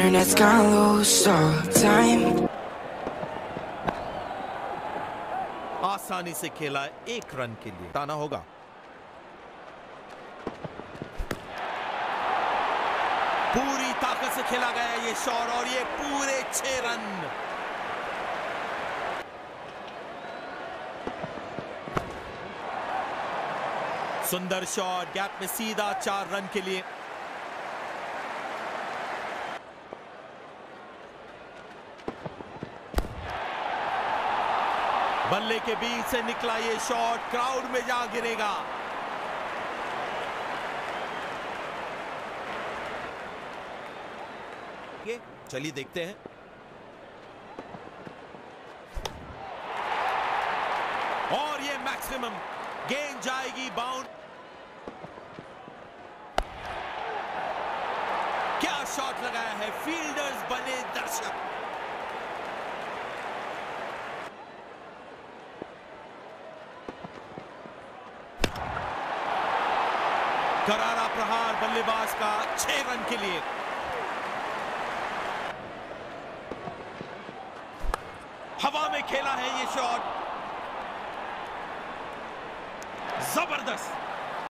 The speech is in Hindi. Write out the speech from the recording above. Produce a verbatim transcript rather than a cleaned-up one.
internet's gone loose, so time. आसानी से खेला एक रन के लिए ताना होगा। पूरी ताकत से खेला गया ये शॉट और ये पूरे छह रन। सुंदर शॉट, गैप में सीधा चार रन के लिए। बल्ले के बीच से निकला ये शॉट क्राउड में जा गिरेगा। चलिए देखते हैं। और ये मैक्सिमम गेंद जाएगी बाउंड। क्या शॉट लगाया है, फील्डर्स बने दर्शक। करारा प्रहार बल्लेबाज का छह रन के लिए। हवा में खेला है ये शॉट, जबरदस्त।